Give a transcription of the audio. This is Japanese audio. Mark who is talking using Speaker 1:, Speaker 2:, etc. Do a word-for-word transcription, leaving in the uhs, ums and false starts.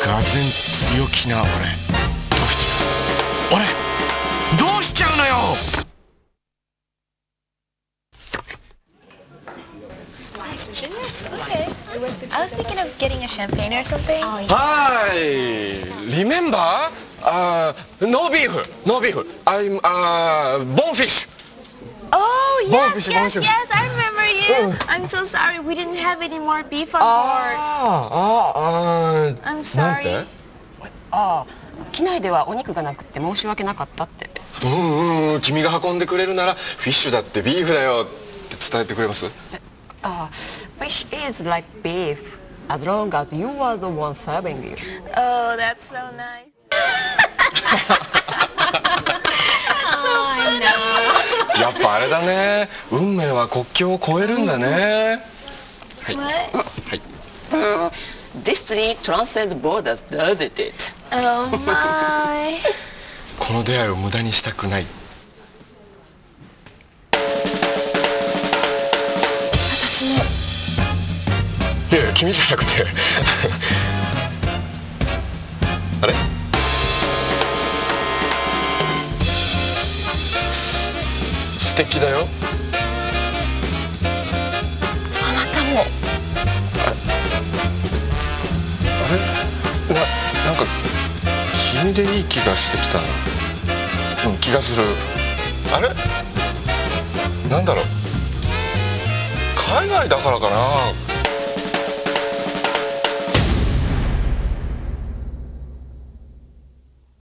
Speaker 1: がぜん強気な俺、どうしちゃう俺どうしちゃうのよ。
Speaker 2: Okay. I was thinking of getting a champagne or something.
Speaker 1: Hi, remember? Uh, no beef, no beef. I'm uh, bonefish.
Speaker 2: Oh yes,
Speaker 1: Bonefish,
Speaker 2: yes,
Speaker 1: bonefish.
Speaker 2: yes. I remember you. I'm so sorry. We didn't have any more beef on board.
Speaker 1: ああ、ああ、
Speaker 2: I'm
Speaker 1: なん
Speaker 2: sorry.
Speaker 1: て？
Speaker 3: ああ、機内ではお肉がなくって申し訳なかったって。
Speaker 1: うんうん、君が運んでくれるならフィッシュだってビーフだよって伝えてくれます？
Speaker 3: ああ、fish is like beef as long as you are the one serving you.
Speaker 2: Oh, that's so nice. Oh, I know.
Speaker 1: やっぱあれだね、運命は国境を越えるんだね。はい。
Speaker 2: What?
Speaker 1: はい。
Speaker 3: うん、Destiny transcends borders, does it?
Speaker 2: Oh my.
Speaker 1: この出会いを無駄にしたくない。
Speaker 2: 私も。
Speaker 1: いやいや、君じゃなくてあれ？す素敵だよ。
Speaker 2: あなたも。
Speaker 1: あれ？な、なんか君でいい気がしてきたな。うん、気がする。あれ？なんだろう。海外だからかな。